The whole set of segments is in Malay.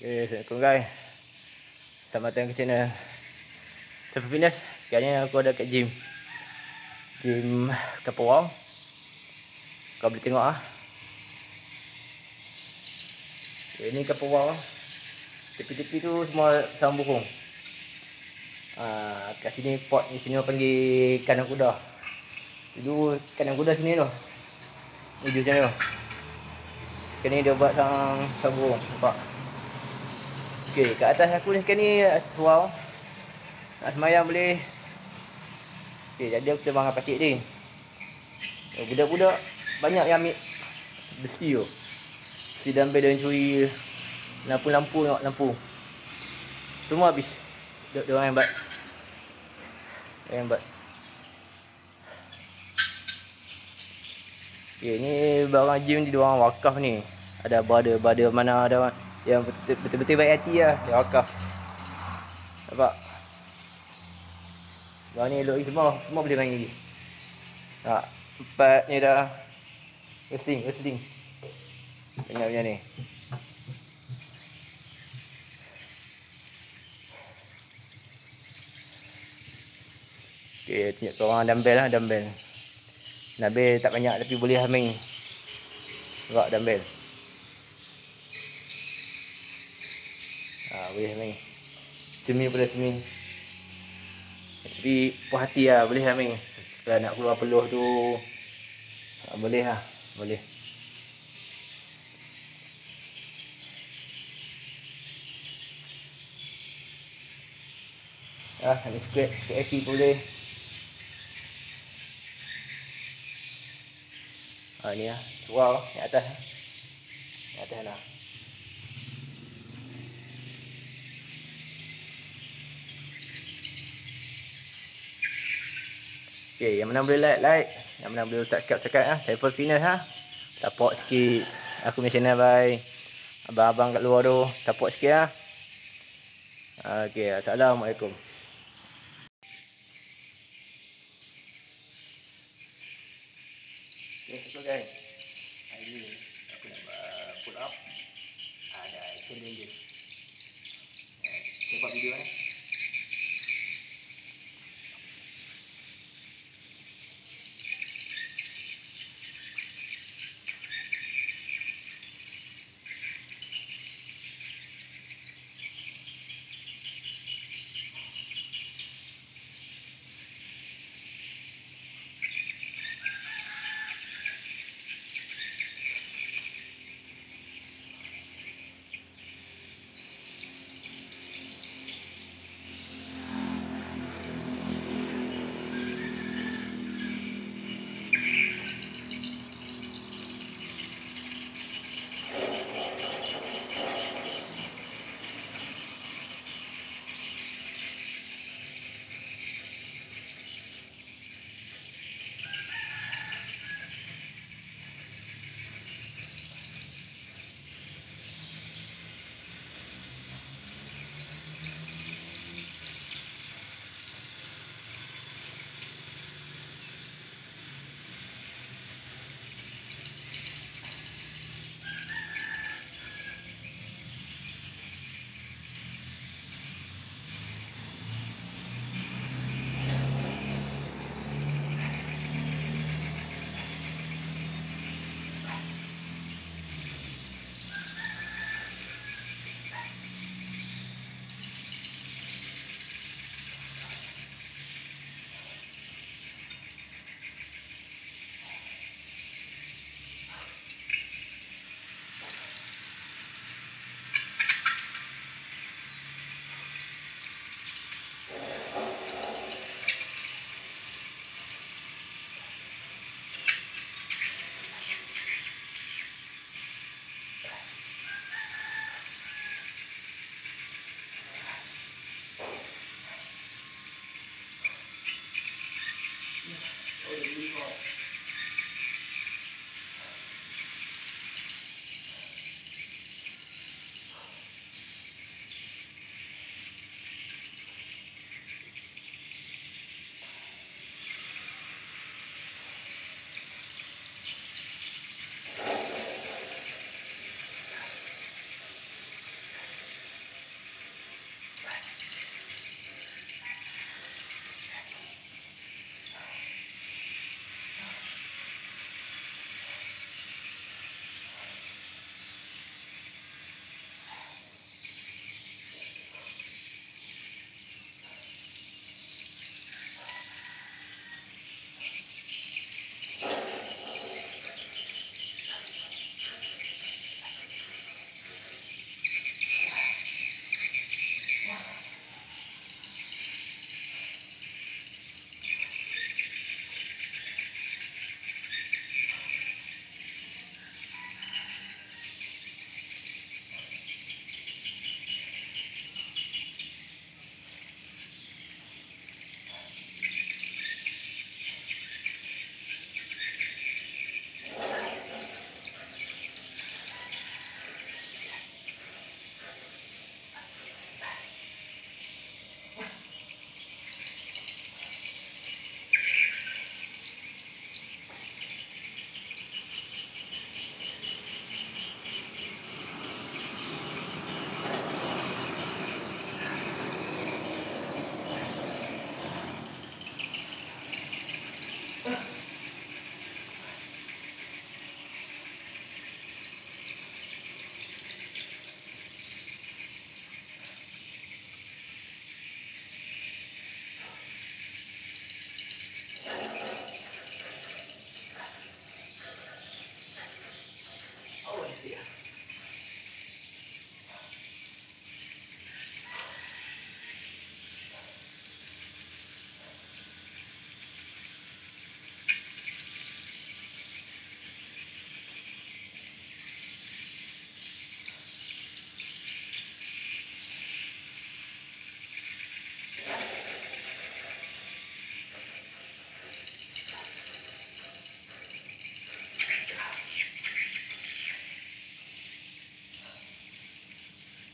Assalamualaikum guys. Selamat datang ke channel Safi Fitness. Sekarang ni aku ada kat gym Kapurang. Kau boleh tengok ah. Ini Kapurang. Tepi-tepi tu semua sarang burung. Kat sini pot ni sini orang panggil kandang kuda. Dulu kandang kuda sini tu. Hujung sana tu. Sekarang ni dia buat sarang burung. Nampak? Okey, kat atas aku ni sekarang ni surau. Nak semayang boleh. Okey, jadi aku terbang dengan pakcik ni. Budak-budak banyak yang ambil besi tu. Besi dumbbell dan curi lampu-lampu, tengok lampu. Semua habis. Dia orang yang buat. Yang buat. Okey, ni barang gym ni dia orang wakaf ni. Ada brother mana ada yang betul-betul baik hati lah, dia wakaf. Nampak? Barang ni elok ni semua boleh main lagi. Tak, empat ni dah wrestling. Banyak ni. Okey, tunjuk korang dumbbell lah, dumbbell. Dumbbell tak banyak tapi boleh haming. Nampak dumbbell. Boleh haming. Cermin. Tapi puas hati lah, boleh haming. Kalau nak keluar peluh tu boleh lah, boleh. Ambil squat kaki boleh. Ni lah, wow, ni atas. Ni atas lah. Okay, yang mana boleh like, yang mana boleh subscribe lah. Safi Fitness lah. Support sikit aku punya channel, bye. Abang-abang kat luar tu, support sikit lah. Okay, Assalamualaikum. Okay, so guys, hari ni aku nak pull up. Ada challenges. Cepat video ni.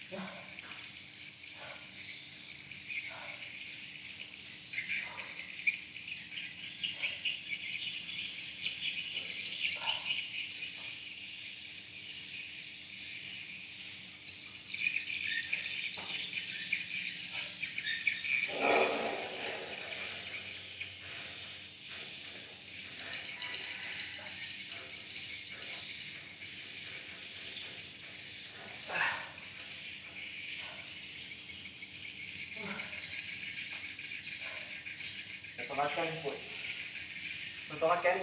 Makan pun. Untuk makan.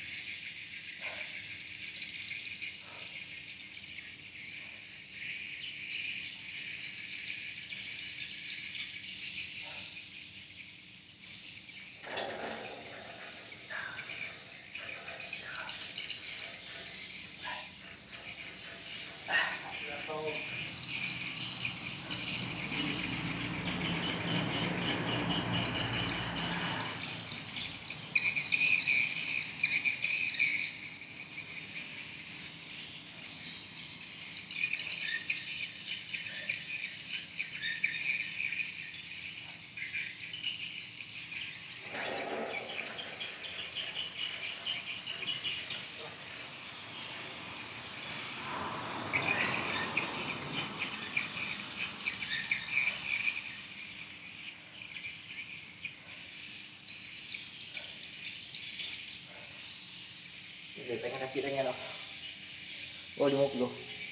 Tengah kaki tengah dah. Oh 50.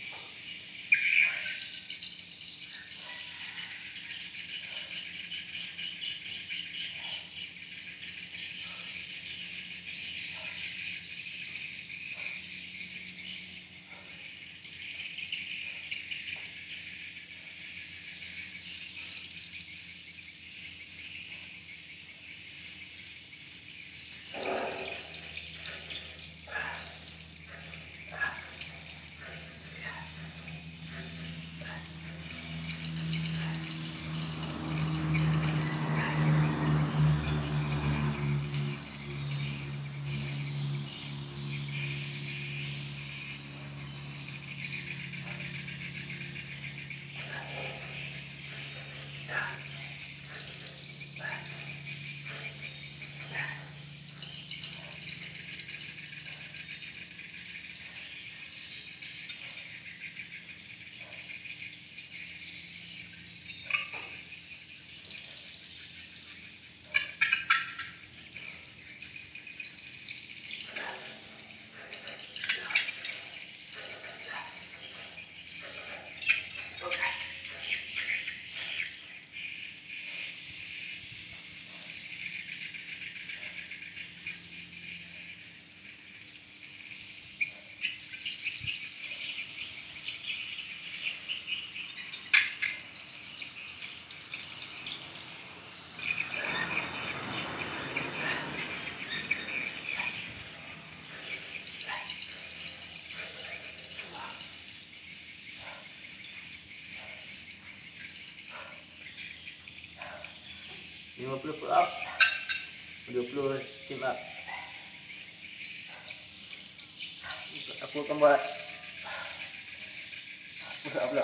Lima puluh pull up, 20 chin up. Aku akan buat push up pula.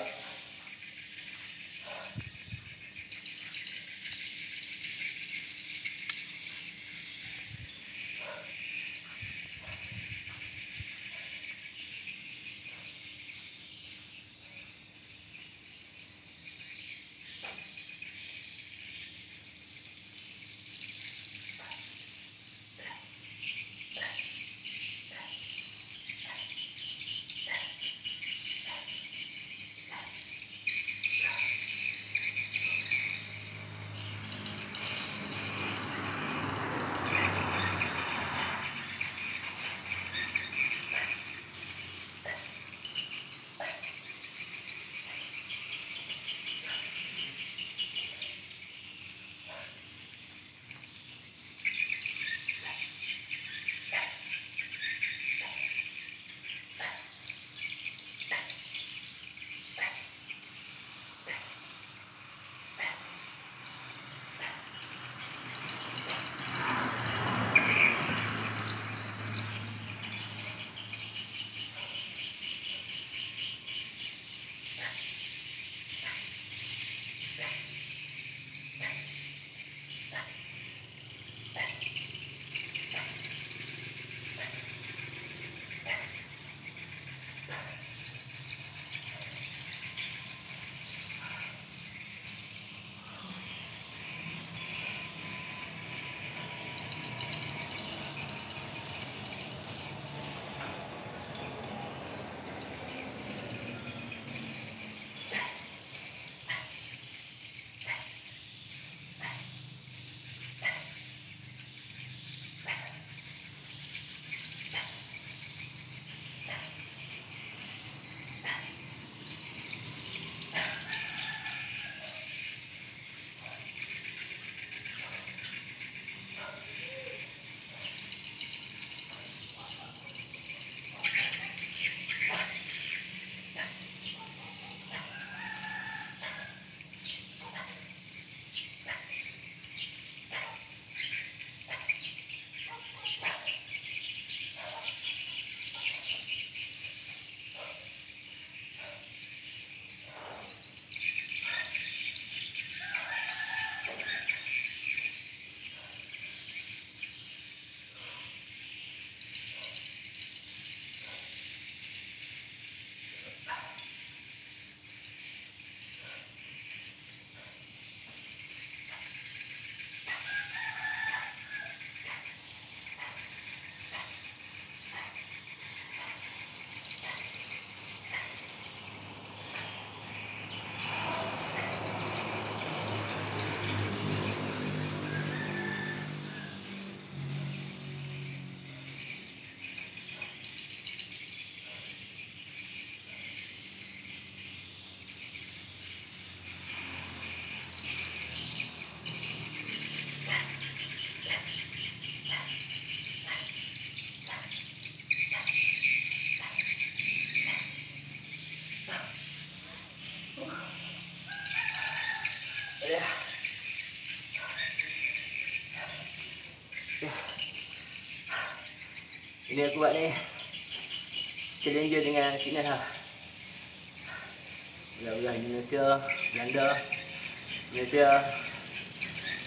Ini aku buat ni challenger dengan fitness lah. Belah-belah Indonesia, Belanda, Malaysia.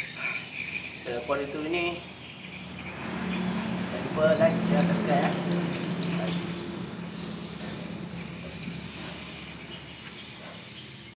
Kalau korang itu ni, jangan lupa like, share, subscribe.